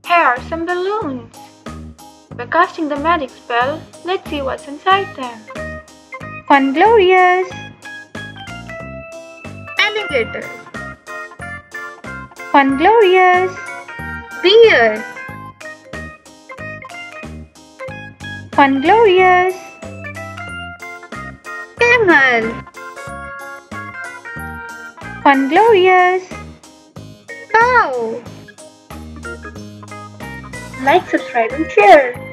Here are some balloons. By casting the magic spell, let's see what's inside them. Funglorious! Alligator. Funglorious! Bear. Funglorious! Camel. Funglorious! Cow. Like, subscribe and share.